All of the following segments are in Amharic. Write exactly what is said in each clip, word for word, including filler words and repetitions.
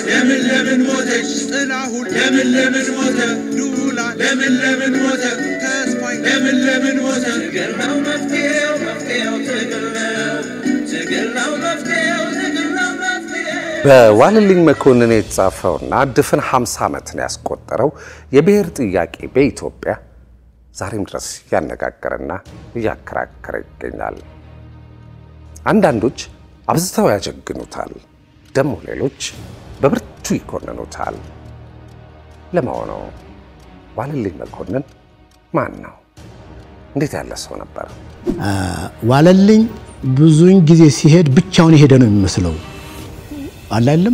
ለምን ለምን ሞተች ጥላሁን ለምን ለምን ሞተ ዱላ ለምን ለምን ሞተ ተስፋይ ለምን ለምን ሞተ ትግርናው መፍትሄው መፍትሄው ትግርናው ትግርናው መፍትሄው ትግርናው መፍትሄው በዋለልኝ መኮንን የተጻፈውና ድፍን ሃምሳ ዓመትን ያስቆጠረው የብሔር ጥያቄ በኢትዮጵያ ዛሬም ድረስ ያነጋገረና ያከራከረ ይገኛል። አንዳንዶች አብዝተው ያጀግኑታል፣ ደሞ ሌሎች በብርቱ ይኮንኑታል። ለማወኑ ዋለልኝ መኮንን ማን ነው? እንዴት ያለ ሰው ነበር? ዋለልኝ ብዙውን ጊዜ ሲሄድ ብቻውን ይሄደ ነው የሚመስለው። አላለም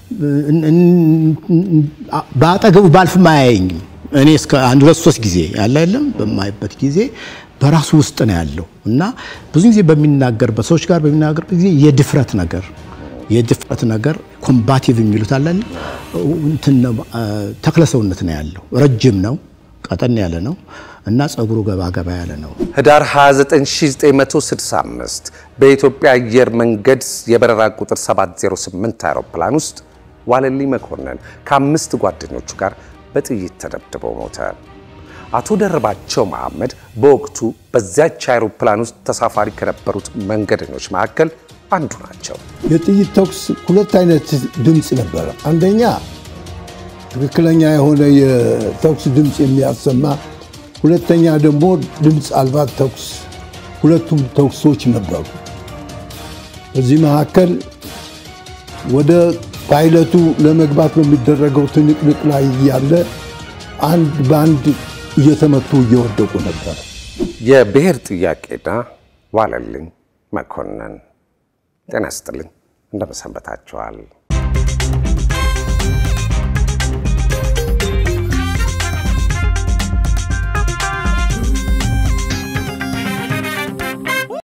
ባጠገቡ ባልፍ ማያየኝም። እኔ እስከ አንድ ሁለት ሶስት ጊዜ አላለም በማይበት ጊዜ በራሱ ውስጥ ነው ያለው እና ብዙ ጊዜ በሚናገርበት ሰዎች ጋር በሚናገርበት ጊዜ የድፍረት ነገር የድፍረት ነገር ኮምባቲቭ የሚሉት አይደል እንትን ተክለሰውነት ነው ያለው። ረጅም ነው፣ ቀጠን ያለ ነው እና ጸጉሩ ገባ ገባ ያለ ነው። ህዳር ሃያ ዘጠኝ ሺህ ዘጠኝ መቶ ስልሳ አምስት በኢትዮጵያ አየር መንገድ የበረራ ቁጥር ሰባት ዜሮ ስምንት አውሮፕላን ውስጥ ዋለልኝ መኮንን ከአምስት ጓደኞቹ ጋር በጥይት ተደብድቦ ሞተ። አቶ ደርባቸው መሐመድ በወቅቱ በዚያች አውሮፕላን ውስጥ ተሳፋሪ ከነበሩት መንገደኞች መካከል አንዱ ናቸው። የጥይት ተኩስ ሁለት አይነት ድምጽ ነበር። አንደኛ ትክክለኛ የሆነ የተኩስ ድምጽ የሚያሰማ፣ ሁለተኛ ደግሞ ድምጽ አልባ ተኩስ። ሁለቱም ተኩሶች ነበሩ። በዚህ መካከል ወደ ፓይለቱ ለመግባት በሚደረገው ትንቅንቅ ላይ ያለ አንድ ባንድ እየተመቱ እየወደቁ ነበር። የብሔር ጥያቄና ዋለልኝ መኮንን ጤና ይስጥልኝ እንደምን ሰንብታችኋል?